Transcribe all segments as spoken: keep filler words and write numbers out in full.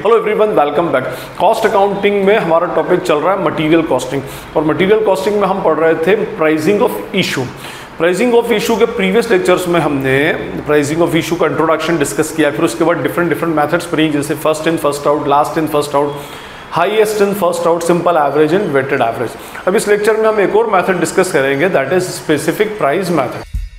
Hello everyone, welcome back. Cost accounting में हमारा topic चल रहा है मटेरियल कॉस्टिंग, और मटेरियल कॉस्टिंग में हम पढ़ रहे थे pricing of issue. Pricing of issue के प्रीवियस लेक्चर्स में हमने प्राइसिंग ऑफ इशू का इंट्रोडक्शन डिस्कस किया, फिर उसके बाद डिफरेंट डिफरेंट मेथड्स पढ़ी, जैसे first in first out, last in first out, highest in first out, simple average and weighted average. अब इस लेक्चर में हम एक और मेथड डिस्कस करेंगे, that is specific price method.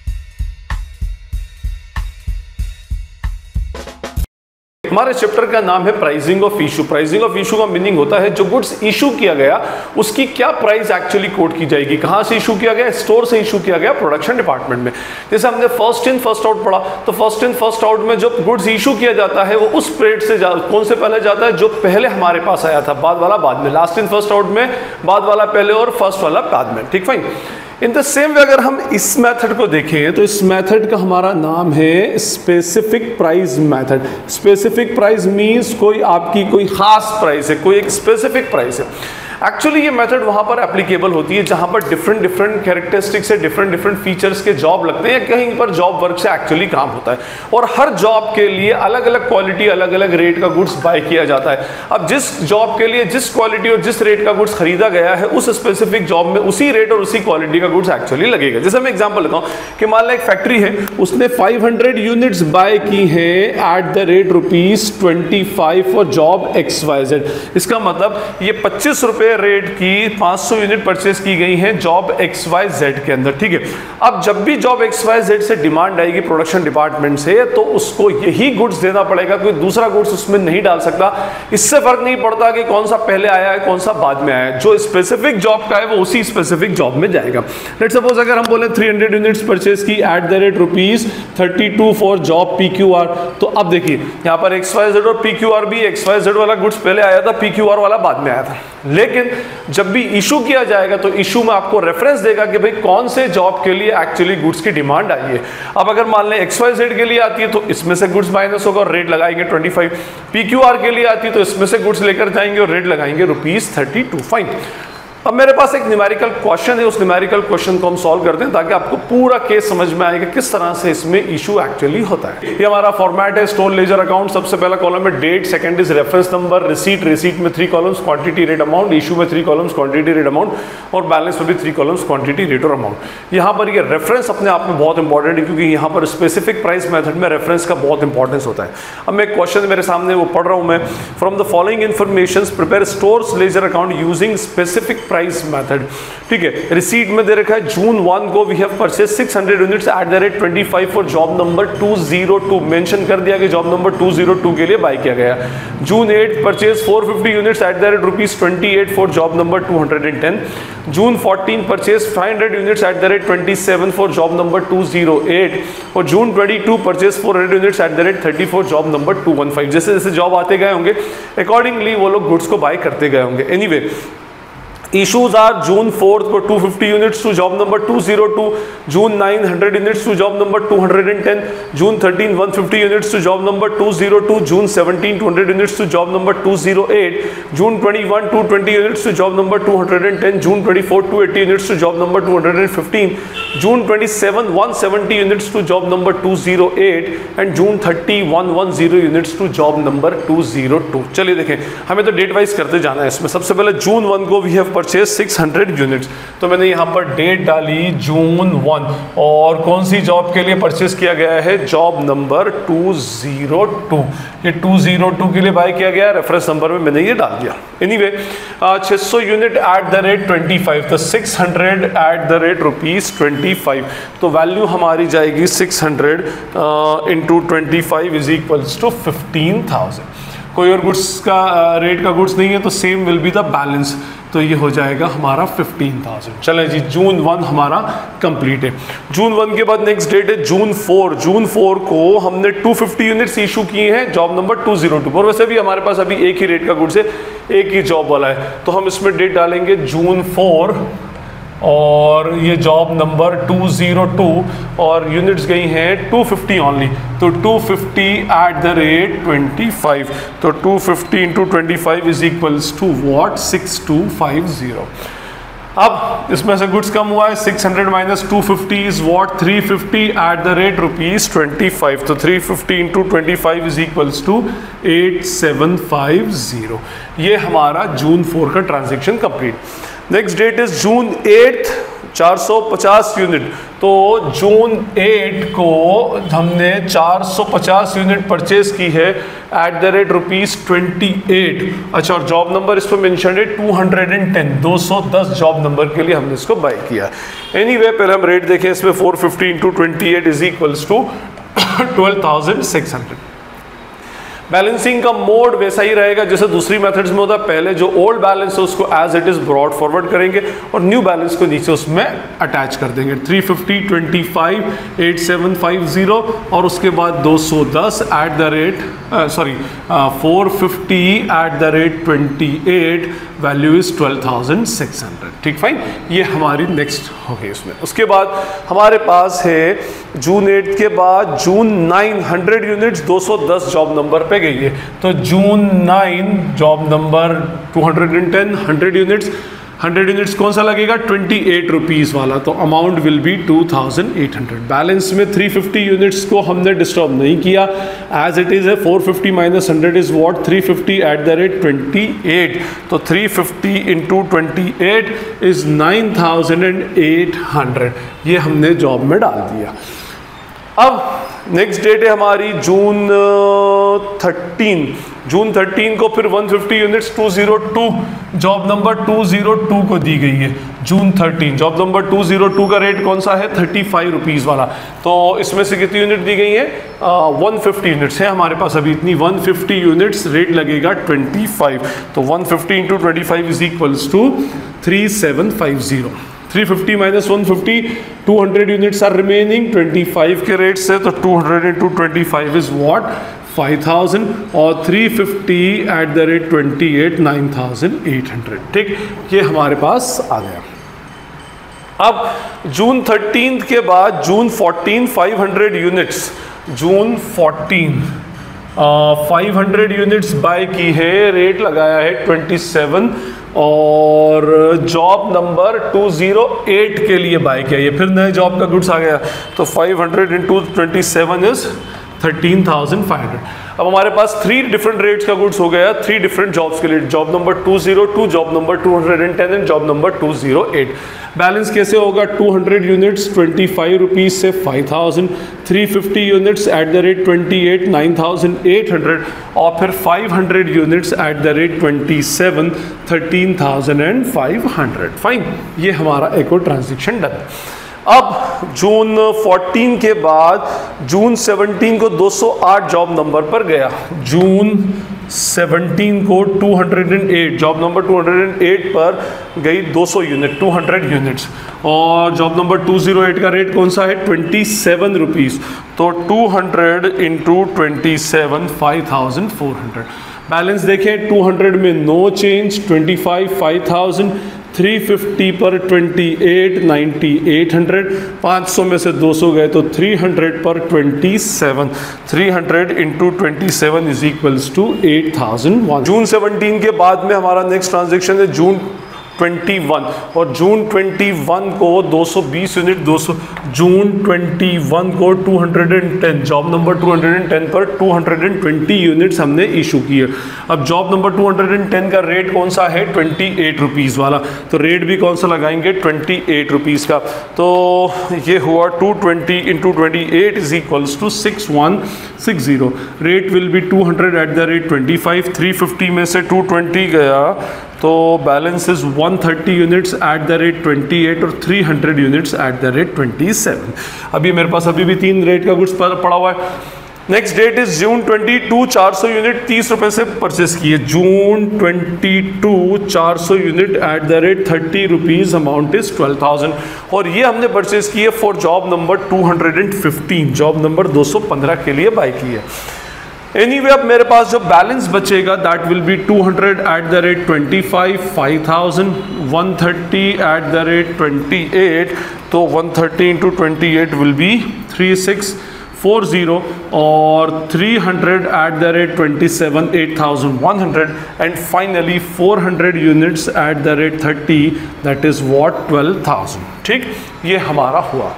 हमारे चैप्टर का नाम है pricing of issue. Pricing of issue का मीनिंग होता है जो गुड्स इशू किया गया उसकी क्या प्राइस एक्चुअली कोट की जाएगी। कहां से इशू किया गया? स्टोर से इशू किया गया, प्रोडक्शन डिपार्टमेंट में। जैसे हमने फर्स्ट इन फर्स्ट आउट पढ़ा, तो फर्स्ट इन फर्स्ट आउट में जो गुड्स इशू किया जाता है वो उस रेट से कौन से पहले जाता है? जो पहले हमारे पास आया था, बाद वाला बाद में। लास्ट इन फर्स्ट आउट में बाद वाला पहले और फर्स्ट वाला बाद में। ठीक, fine. In the same way अगर हम इस मेथड को देखें तो इस मेथड का हमारा नाम है specific price method. Specific price means कोई आपकी कोई खास प्राइस है, कोई एक स्पेसिफिक प्राइस है। एक्चुअली ये मेथड वहां पर एप्लीकेबल होती है जहां पर डिफरेंट डिफरेंट कैरेक्टरिस्टिक्स से डिफरेंट डिफरेंट फीचर्स के जॉब लगते हैं, कहीं पर जॉब वर्क से एक्चुअली काम होता है, और हर जॉब के लिए अलग अलग क्वालिटी अलग अलग रेट का गुड्स बाय किया जाता है। अब जिस जॉब के लिए जिस क्वालिटी और जिस रेट का गुड्स खरीदा गया है, उस स्पेसिफिक जॉब में उसी रेट और उसी क्वालिटी का गुड्स एक्चुअली लगेगा। जैसे मैं एग्जांपल लेता हूं कि मान लो एक फैक्ट्री है, उसने पाँच सौ यूनिट्स बाय की हैं at the rate rupees twenty five for job X Y Z. इसका मतलब ये पच्चीस रुपए रेट की पाँच सौ यूनिट परचेस की गई हैं जॉब एक्स वाई जेड के अंदर। ठीक है, अब जब भी जॉब एक्स वाई जेड से डिमांड आएगी प्रोडक्शन डिपार्टमेंट से, तो उसको यही गुड्स देना पड़ेगा, कोई दूसरा गुड्स उसमें नहीं डाल सकता। इससे फर्क नहीं पड़ता कि कौन सा पहले आया है कौन सा बाद में आया है, जो स्पेसिफिक जॉब का है वो उसी स्पेसिफिक जॉब में जाएगा। लेट्स सपोज अगर हम बोले तीन सौ यूनिट्स परचेस की at the rate rupees thirty two for job P Q R, तो अब देखिए यहाँ पर एक्स वाई जेड और पी क्यू आर भी, एक्स वाई जेड वाला गुड्स पहले आया था, पी क्यू आर वाला बाद में आया था। लेकिन जब भी इशू किया जाएगा तो इशू में आपको रेफरेंस देगा कि भाई कौन से जॉब के लिए एक्चुअली गुड्स की डिमांड आई है। अब अगर मान लें एक्स वाई जेड के लिए आती है तो इसमें से गुड्स माइनस होगा और रेट लगाएंगे पच्चीस। पी क्यू आर के लिए आती है तो इसमें से गुड्स लेकर जाएंगे और रेट लगाएंगे रुपीज थर्टी टू। फाइन। अब मेरे पास एक न्यूमेरिकल क्वेश्चन है, उस न्यूमेरिकल क्वेश्चन को हम सॉल्व करते हैं ताकि आपको पूरा केस समझ में आएगा किस तरह से इसमें इशू एक्चुअली होता है। ये हमारा फॉर्मेट है स्टोर लेजर अकाउंट। सबसे पहला कॉलम है date, second is reference number, receipt, receipt में three columns, quantity rate amount, issue में three columns, quantity rate amount, और बैलेंस में भी थ्री कॉलम्स, क्वांटिटी रेट और अमाउंट। यहाँ पर ये रेफरेंस अपने आप में बहुत इंपॉर्टेंट है क्योंकि यहाँ पर स्पेसिफिक प्राइस मेथड में रेफरेंस का बहुत इंपॉर्टेंस होता है। अब मैं क्वेश्चन मेरे सामने वो पढ़ रहा हूँ मैं, from the following information prepare store ledger account using specific price method. ठीक है, रिसीट में दे रखा है जून वन को we have purchase six hundred units at the rate twenty five for job number two zero two. Mention कर दिया कि job number two zero two के लिए बाय किया गया। June eight purchase four fifty units at the rate rupees twenty eight for job number two hundred ten. June fourteen purchase five hundred units at the rate twenty seven for job number two zero eight. और June twenty two purchase four hundred units at the rate thirty for job number two one five. जैसे जैसे job आते गए होंगे accordingly वो लोग goods को bye करते गए होंगे। Anyway, Issues are June fourth को two fifty units to job number two oh two, June nine hundred units to job number two hundred ten, June thirteen one fifty units to job number two oh two, June seventeen two hundred units to job number two oh eight, June twenty-one two twenty units to job number two hundred ten, June twenty-four two eighty units to job number two hundred fifteen, June twenty-seven one seventy units to job number two oh eight, and June thirty one ten units to job number two oh two। चलिए देखें, हमें तो date wise करते जाना है इसमें। सबसे पहले जून वन को we have purchase six hundred units, तो मैंने यहाँ पर डेट डाली जून वन, और कौन सी जॉब के लिए परचेज किया गया है? Job number two oh two. ये टू oh टू के लिए बाय किया गया, रेफरेंस नंबर में मैंने ये डाल दिया। एनीवे, छह सौ unit at the rate twenty five, तो six hundred at the rate rupees twenty five, तो वैल्यू हमारी जाएगी six hundred into twenty five is equals to fifteen thousand. कोई और गुड्स का रेट का गुड्स नहीं है तो same will be the balance, तो ये हो जाएगा हमारा फिफ्टीन थाउजेंड। चलें जी, जून वन हमारा कंप्लीट है। जून वन के बाद नेक्स्ट डेट है जून फोर। जून फोर को हमने टू फिफ्टी यूनिट्स इशू किए हैं job number two oh two, और वैसे भी हमारे पास अभी एक ही रेट का गुड्स है, एक ही जॉब वाला है, तो हम इसमें डेट डालेंगे जून फोर, और ये job number two oh two, और यूनिट्स गई हैं टू फिफ्टी ओनली, तो two fifty at the rate twenty five, तो two fifty into twenty five is equals to what? Six two five zero. अब इसमें से गुड्स कम हुआ है, six hundred minus two fifty is what, three fifty at the rate rupees twenty five. तो three fifty into twenty five is equals to eight seven five zero. ये हमारा June four का transaction complete. Next date is June eight, चार सौ पचास unit. तो जून eight को हमने चार सौ पचास यूनिट परचेज की है at the rate rupees twenty eight. अच्छा, और जॉब नंबर इस पर मेंशन है टू हंड्रेड टेन, दो सौ दस जॉब नंबर के लिए हमने इसको बाय किया। एनीवे पहले हम रेट देखें इसमें, four fifty into twenty eight is equals to twelve thousand six hundred. Balancing का मोड वैसा ही रहेगा जैसे दूसरी मेथड्स में होता है, पहले जो ओल्ड बैलेंस है उसको as it is brought forward करेंगे और न्यू बैलेंस को नीचे उसमें अटैच कर देंगे। Three fifty, twenty five, eight seven five zero और उसके बाद दो सौ दस at the rate sorry four fifty at the rate twenty eight, value is twelve thousand six hundred. ठीक, फाइन, ये हमारी नेक्स्ट हो गई इसमें। उसके बाद हमारे पास है जून एट के बाद जून नाइन, हंड्रेड यूनिट्स, दो सौ दस जॉब नंबर पे गई है। तो June nine job number two hundred ten, hundred units, hundred units कौन सा लगेगा, ट्वेंटी एट रुपीज वाला, तो amount will be two thousand eight hundred. Balance में थ्री फिफ्टी यूनिट्स को हमने डिस्टर्ब नहीं किया, एज इट इज है। Four fifty minus hundred is what, three fifty at the rate twenty eight. तो three fifty into twenty eight is nine thousand eight hundred. ये हमने job में डाल दिया। अब नेक्स्ट डेट है हमारी जून थर्टीन। जून थर्टीन को फिर one fifty units two zero two, job number two zero two को दी गई है। June thirteen job number two zero two का रेट कौन सा है, थर्टी फाइव रुपीज़ वाला। तो इसमें से कितनी यूनिट दी गई है, वन फिफ्टी यूनिट्स है हमारे पास अभी इतनी, वन फिफ्टी यूनिट्स, रेट लगेगा ट्वेंटी फाइव। तो one fifty into twenty five is equals to three seven five zero. Three fifty minus one fifty, two hundred units are remaining twenty five के rate से, तो two hundred into twenty five is what, five thousand, और three fifty at the rate twenty eight, nine thousand eight hundred. ठीक, ये हमारे पास आ गया। अब जून thirteen के बाद June fourteen, five hundred units, June fourteen five hundred units buy की है, रेट लगाया है ट्वेंटी सेवन, और job number two zero eight के लिए बाय किया। ये फिर नए जॉब का गुड्स आ गया, तो five hundred into twenty seven is thirteen thousand five hundred. अब हमारे पास थ्री डिफरेंट रेट्स का गुड्स हो गया, थ्री डिफरेंट जॉब्स के लिए, job number two zero two, job number two hundred ten and job number two zero eight. Balance कैसे होगा, two hundred units twenty five rupees से five thousand, three fifty units at the rate twenty eight, nine thousand eight hundred, और फिर five hundred units at the rate twenty seven, thirteen thousand five hundred. Fine, ये हमारा एक और transaction done. अब जून fourteen के बाद जून सेवनटीन को दो सौ आठ जॉब नंबर पर गया। जून सेवनटीन को two hundred eight, job number two hundred eight पर गई दो सौ यूनिट, टू हंड्रेड यूनिट्स, और job number two zero eight का रेट कौन सा है, ट्वेंटी सेवन रुपीज़। तो two hundred into twenty seven, five thousand four hundred. Balance देखें, टू हंड्रेड में no change, twenty five, five thousand, three fifty पर twenty eight, ninety eight hundred, पाँच सौ में से दो सौ गए तो थ्री हंड्रेड पर twenty seven, three hundred into twenty seven is equals to eight thousand one. June seventeen के बाद में हमारा नेक्स्ट ट्रांजेक्शन है जून ट्वेंटी वन, और जून ट्वेंटी वन को दो सौ बीस यूनिट, दो सौ जून ट्वेंटी वन को two hundred ten, job number two hundred ten पर टू हंड्रेड ट्वेंटी यूनिट्स हमने इशू किए। अब job number two hundred ten का रेट कौन सा है, ट्वेंटी एट रुपीज़ वाला, तो रेट भी कौन सा लगाएंगे, ट्वेंटी एट रुपीज़ का। तो ये हुआ two twenty into twenty eight is equals to six one six zero. Rate will be two hundred at the rate twenty five, three fifty में से टू ट्वेंटी गया तो balance is one thirty units at the rate twenty eight, और three hundred units at the rate twenty seven. अभी मेरे पास अभी भी तीन रेट का गुड्स पड़ा हुआ है। Next date is June twenty two, चार सौ यूनिट तीस रुपए से परचेस किए। जून ट्वेंटी टू, चार सौ unit at the rate thirty rupees, amount is twelve thousand, और ये हमने परचेस किए for job number two hundred fifteen, job number दो सौ पंद्रह के लिए बाय की है। एनीवे अब मेरे पास जो बैलेंस बचेगा that will be two hundred at the rate twenty five, five thousand, one thirty at the rate twenty eight, तो one thirty into twenty eight will be three six four zero और three hundred at the rate twenty seven eight thousand one hundred and finally four hundred units at the rate thirty that is what twelve thousand. ठीक, ये हमारा हुआ।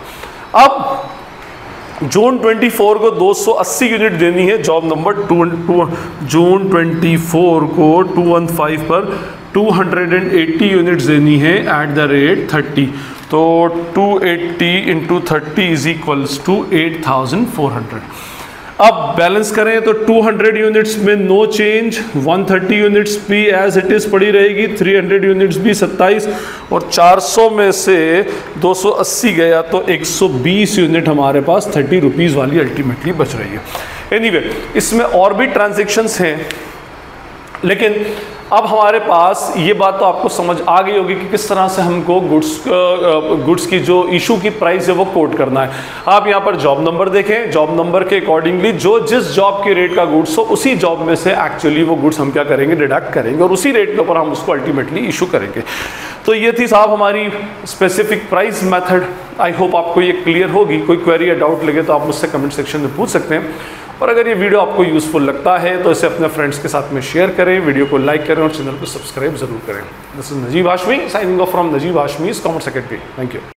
अब जून चौबीस को दो सौ अस्सी यूनिट देनी है job number two two June चौबीस को टू वन फाइव पर टू हंड्रेड एटी यूनिट्स देनी है एट द रेट थर्टी, तो two eighty into thirty is equals to eight thousand four hundred. अब बैलेंस करें तो टू हंड्रेड यूनिट्स में no change, one thirty units भी as it is पड़ी रहेगी, थ्री हंड्रेड यूनिट्स भी सत्ताईस, और चार सौ में से दो सौ अस्सी गया तो एक सौ बीस यूनिट हमारे पास थर्टी रुपीज़ वाली अल्टीमेटली बच रही है। एनीवे anyway, इसमें और भी ट्रांजेक्शन्स हैं, लेकिन अब हमारे पास ये बात तो आपको समझ आ गई होगी कि किस तरह से हमको गुड्स गुड्स की जो इशू की प्राइस है वो कोट करना है। आप यहाँ पर जॉब नंबर देखें, जॉब नंबर के अकॉर्डिंगली जो जिस जॉब के रेट का गुड्स हो उसी जॉब में से एक्चुअली वो गुड्स हम क्या करेंगे, डिडक्ट करेंगे और उसी रेट के ऊपर हम उसको अल्टीमेटली इशू करेंगे। तो ये थी साहब हमारी specific price method. I hope आपको ये क्लियर होगी। कोई क्वेरी या डाउट लगे तो आप मुझसे कमेंट सेक्शन में पूछ सकते हैं, और अगर ये वीडियो आपको यूज़फुल लगता है तो इसे अपने फ्रेंड्स के साथ में शेयर करें, वीडियो को लाइक करें और चैनल को सब्सक्राइब जरूर करें। This is Najeeb Hashmi signing off from Najeeb Hashmi's commerce academy. Thank you.